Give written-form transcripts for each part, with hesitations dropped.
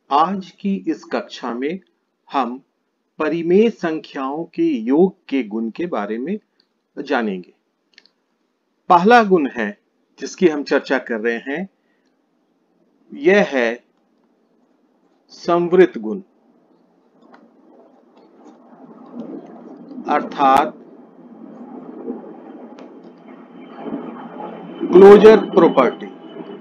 आज की इस कक्षा में हम परिमेय संख्याओं के योग के गुण के बारे में जानेंगे। पहला गुण है जिसकी हम चर्चा कर रहे हैं, यह है संवृत गुण, अर्थात क्लोजर प्रॉपर्टी।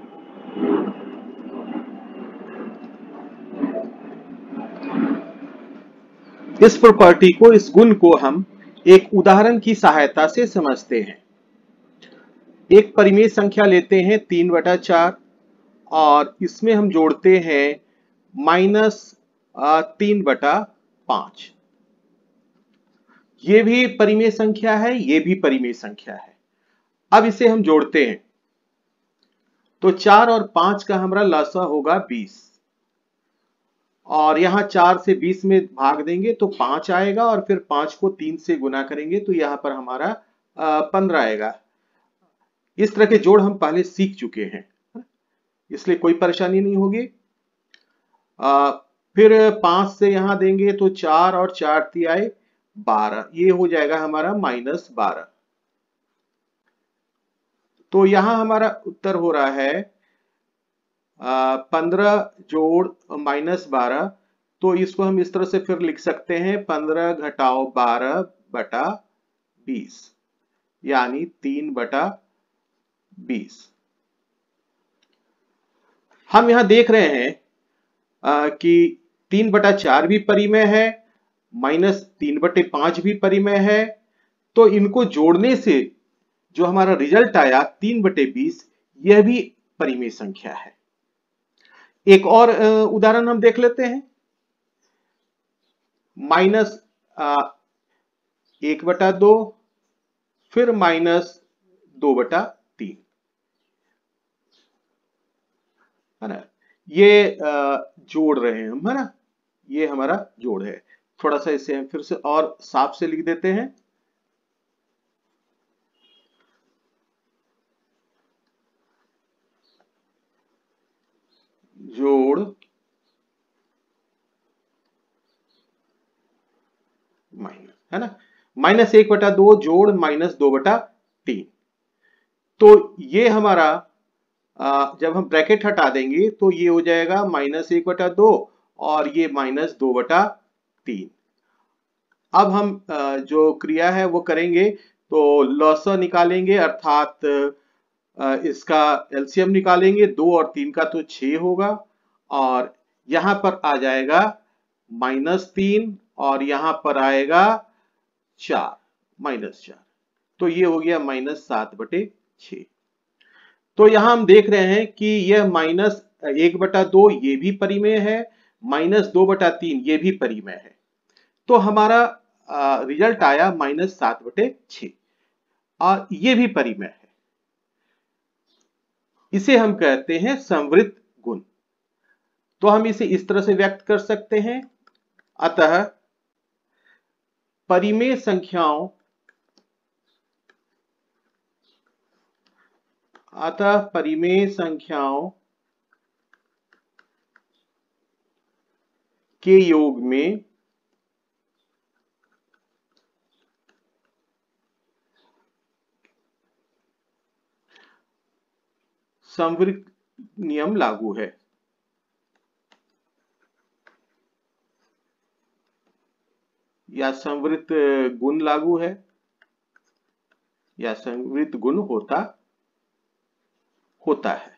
इस प्रॉपर्टी को, इस गुण को हम एक उदाहरण की सहायता से समझते हैं। एक परिमेय संख्या लेते हैं 3/4 और इसमें हम जोड़ते हैं -3/5। ये भी परिमेय संख्या है, ये भी परिमेय संख्या है। अब इसे हम जोड़ते हैं तो 4 और 5 का हमारा लसा होगा 20 और यहां 4 से 20 में भाग देंगे तो 5 आएगा और फिर 5 को 3 से गुना करेंगे तो यहां पर हमारा 15 आएगा। इस तरह के जोड़ हम पहले सीख चुके हैं, इसलिए कोई परेशानी नहीं होगी। फिर 5 से यहां देंगे तो 4 और 4 तिहाई 12, ये हो जाएगा हमारा -12। तो यहां हमारा उत्तर हो रहा है 15 जोड़ -12। तो इसको हम इस तरह से फिर लिख सकते हैं 15 घटाओ 12/20 यानी 3/20। हम यहां देख रहे हैं कि 3/4 भी परिमेय है, -3/5 भी परिमेय है। तो इनको जोड़ने से जो हमारा रिजल्ट आया 3/20, यह भी परिमेय संख्या है। एक और उदाहरण हम देख लेते हैं, -1/2 फिर -2/3, है ना। ये जोड़ रहे हैं हम, है ना, ये हमारा जोड़ है। थोड़ा सा इसे हम फिर से और साफ से लिख देते हैं, जोड़ माइनस, है ना, -1/2 जोड़ -2/3। तो ये हमारा जब हम ब्रैकेट हटा देंगे तो ये हो जाएगा -1/2 और ये -2/3। अब हम जो क्रिया है वो करेंगे तो लॉसा निकालेंगे, अर्थात इसका एलसीएम निकालेंगे। 2 और 3 का तो 6 होगा और यहां पर आ जाएगा -3 और यहां पर आएगा 4, -4। तो ये हो गया -7/6। तो यहां हम देख रहे हैं कि यह -1/2 ये भी परिमेय है, -2/3 ये भी परिमेय है। तो हमारा रिजल्ट आया -7/6 और ये भी परिमेय है। इसे हम कहते हैं संवृत गुण। तो हम इसे इस तरह से व्यक्त कर सकते हैं, अतः परिमेय संख्याओं के योग में संवृत नियम लागू है। या संवृत गुण लागू है या संवृत गुण होता है।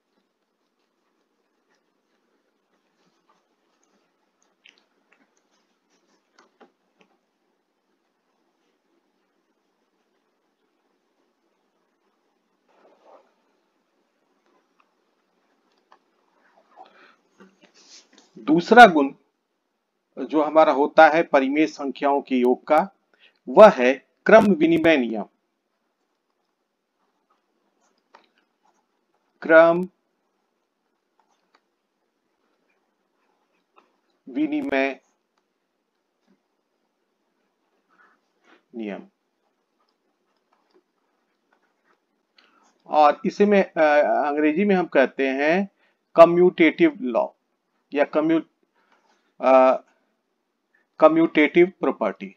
दूसरा गुण जो हमारा होता है परिमेय संख्याओं के योग का, वह है क्रम विनिमय नियम। क्रम विनिमय नियम, और इसे में अंग्रेजी में हम कहते हैं कम्यूटेटिव लॉ। या कम्यूटेटिव प्रॉपर्टी।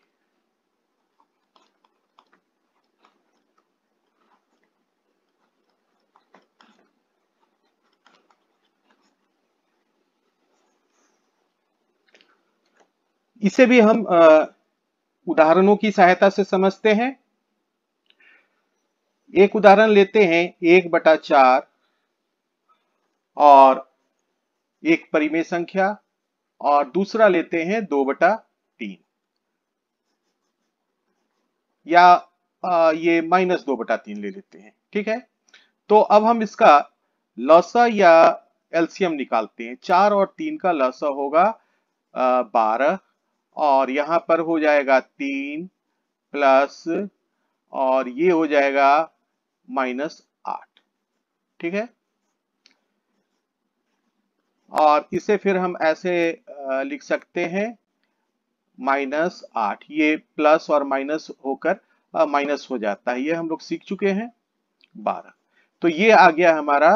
इसे भी हम उदाहरणों की सहायता से समझते हैं। एक उदाहरण लेते हैं 1/4 और एक परिमेय संख्या, और दूसरा लेते हैं 2/3 या ये -2/3 ले लेते हैं। ठीक है, तो अब हम इसका लसा या एलसीएम निकालते हैं। 4 और 3 का लसा होगा 12, और यहां पर हो जाएगा 3 प्लस, और ये हो जाएगा -8। ठीक है, और इसे फिर हम ऐसे लिख सकते हैं -8, ये प्लस और माइनस होकर माइनस हो जाता है, ये हम लोग सीख चुके हैं 12। तो ये आ गया हमारा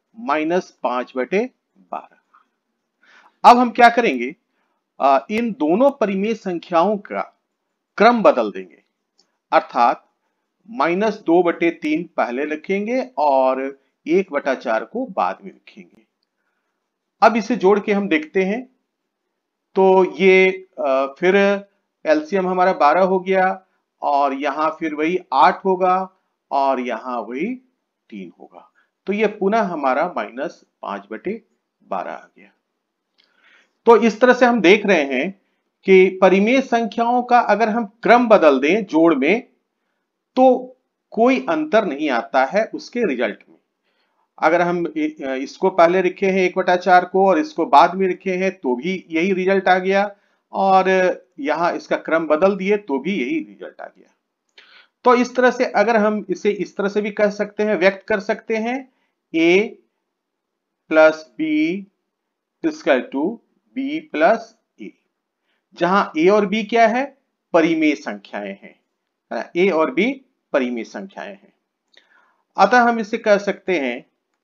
-5/12। अब हम क्या करेंगे, इन दोनों परिमेय संख्याओं का क्रम बदल देंगे, अर्थात -2/3 पहले लिखेंगे और 1/4 को बाद में लिखेंगे। अब इसे जोड़ के हम देखते हैं, तो ये फिर एलसीएम हमारा 12 हो गया, और यहां फिर वही 8 होगा, और यहां वही 3 होगा। तो ये पुनः हमारा -5/12 आ गया। तो इस तरह से हम देख रहे हैं कि परिमेय संख्याओं का अगर हम क्रम बदल दें जोड़ में, तो कोई अंतर नहीं आता है उसके रिजल्ट में। अगर हम इसको पहले लिखे हैं 1/4 को और इसको बाद में लिखे हैं तो भी यही रिजल्ट आ गया, और यहां इसका क्रम बदल दिए तो भी यही रिजल्ट आ गया। तो इस तरह से अगर हम इसे इस तरह से भी कह सकते हैं, व्यक्त कर सकते हैं, a plus B equal to B plus A, जहां a और b क्या है, परिमेय संख्याएं हैं। a और b परिमेय संख्याएं हैं। अतः हम इसे कह सकते हैं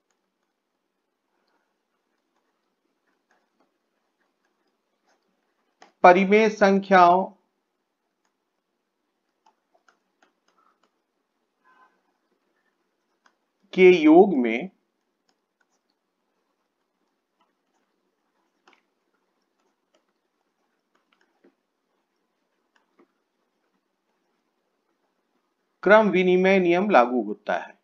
परिमेय संख्याओं के योग में क्रम विनिमय नियम लागू होता है।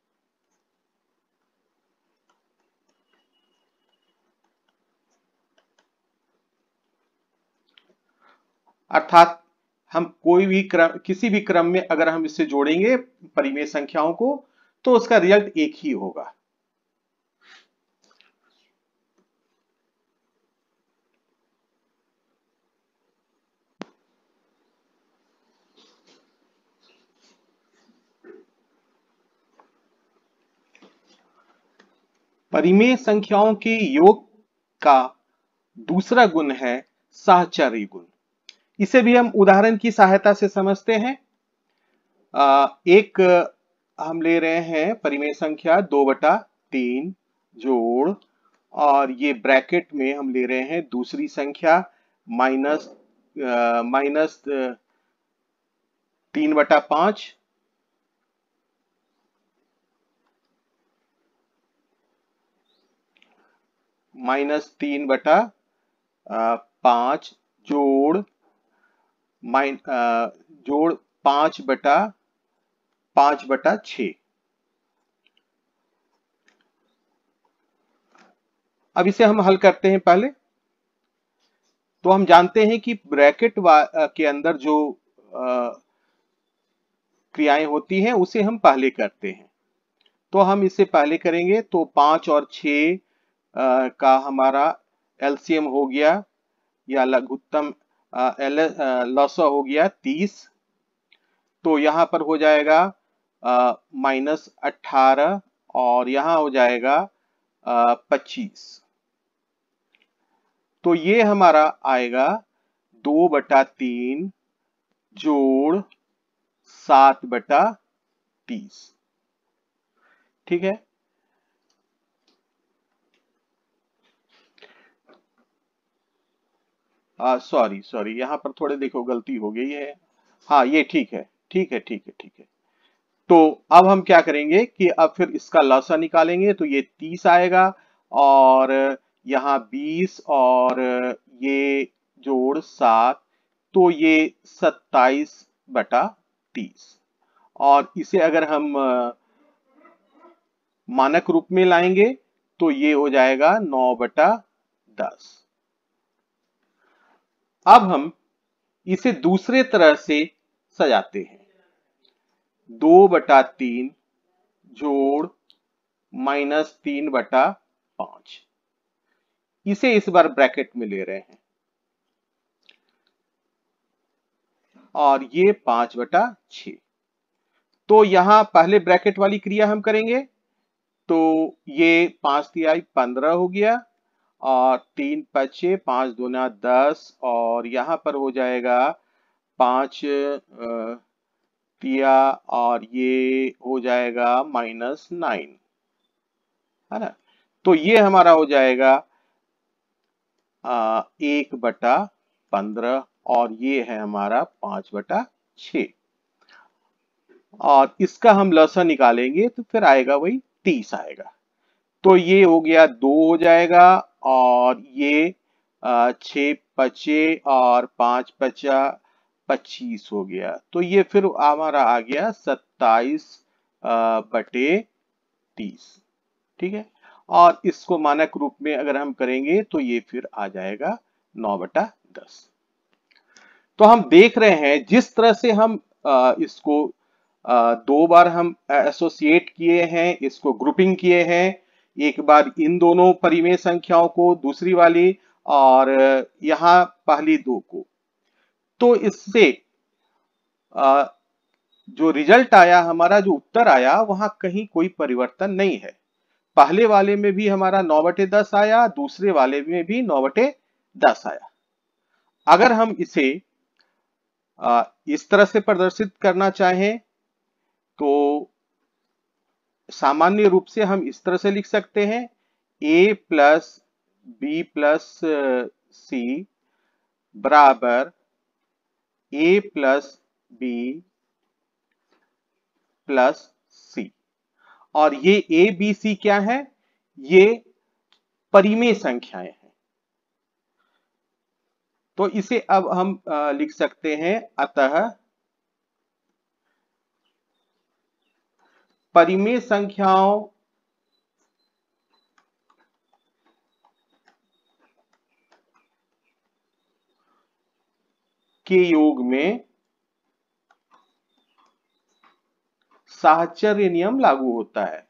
अर्थात हम कोई भी क्रम, किसी भी क्रम में अगर हम इसे जोड़ेंगे परिमेय संख्याओं को, तो उसका रिजल्ट एक ही होगा। परिमेय संख्याओं के योग का दूसरा गुण है साहचर्य गुण। इसे भी हम उदाहरण की सहायता से समझते हैं। एक हम ले रहे हैं परिमेय संख्या 2/3 जोड़, और ये ब्रैकेट में हम ले रहे हैं दूसरी संख्या माइनस 3/5, -3/5 जोड़ जोड़ 5/5/6। अब इसे हम हल करते हैं पहले। तो हम जानते हैं कि ब्रैकेट के अंदर जो क्रियाएं होती हैं उसे हम पहले करते हैं। तो हम इसे पहले करेंगे, तो 5 और 6 का हमारा एलसीएम हो गया, या लघुत्तम लसा हो गया 30। तो यहां पर हो जाएगा -18, और यहां हो जाएगा 25। तो ये हमारा आएगा 2/3 जोड़ 7/30। ठीक है, सॉरी सॉरी, यहाँ पर थोड़े देखो गलती हो गई है। हाँ ये ठीक है, ठीक है, ठीक है, ठीक है। तो अब हम क्या करेंगे कि अब फिर इसका लसा निकालेंगे, तो ये 30 आएगा, और यहाँ 20, और ये जोड़ 7, तो ये 27/30। और इसे अगर हम मानक रूप में लाएंगे तो ये हो जाएगा 9/10। अब हम इसे दूसरे तरह से सजाते हैं। 2/3 जोड़ -3/5, इसे इस बार ब्रैकेट में ले रहे हैं, और ये 5/6। तो यहां पहले ब्रैकेट वाली क्रिया हम करेंगे, तो ये 5 तिहाई 15 हो गया, और 3 5 5 दूना 10, और यहां पर हो जाएगा 5 तिया, और ये हो जाएगा -9, है ना। तो ये हमारा हो जाएगा 1/15, और ये है हमारा 5/6। और इसका हम लसा निकालेंगे तो फिर आएगा वही 30 आएगा। तो ये हो गया 2 हो जाएगा, और ये 6 पचे और 5 पचा 25 हो गया। तो ये फिर हमारा आ गया 27/30। ठीक है। और इसको मानक रूप में अगर हम करेंगे तो ये फिर आ जाएगा 9/10। तो हम देख रहे हैं जिस तरह से हम इसको दो बार हम एसोसिएट किए हैं, इसको ग्रुपिंग किए हैं, एक बार इन दोनों परिमेय संख्याओं को, दूसरी वाली, और यहाँ पहली दो को। तो इससे जो रिजल्ट आया, हमारा जो उत्तर आया, वहां कहीं कोई परिवर्तन नहीं है। पहले वाले में भी हमारा 9/10 आया, दूसरे वाले में भी 9/10 आया। अगर हम इसे इस तरह से प्रदर्शित करना चाहें तो सामान्य रूप से हम इस तरह से लिख सकते हैं, a plus B plus C बराबर a plus B plus C. और ये a b c क्या है? ये परिमेय संख्याएं हैं। तो इसे अब हम लिख सकते हैं, अतः परिमेय संख्याओं के योग में साहचर्य नियम लागू होता है।